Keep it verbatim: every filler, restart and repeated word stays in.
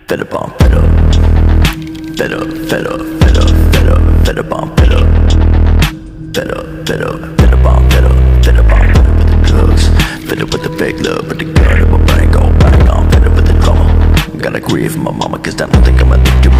Fed up on fed up. Fed up, fed up, fed up, fed up, fed up on fed up. Fed up, fed up, fed up on fed up. Fed up on fed up with the drugs. Fed up with the fake love, with the gun in my brain go bang on. Fed up with the drama. Gotta grieve my mama, cause I don't think I'm addicted.